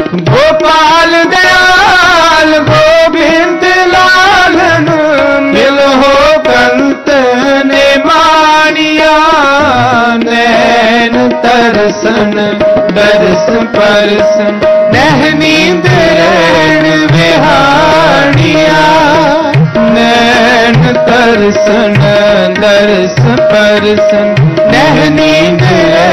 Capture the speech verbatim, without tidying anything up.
गोपाल दयाल गोविंद लालन मिल हो कंत ने मानिया नैन तरसन दर्श परसन नह नींद रैन विहारिया नैन तरसन दर्श परसन नह नींद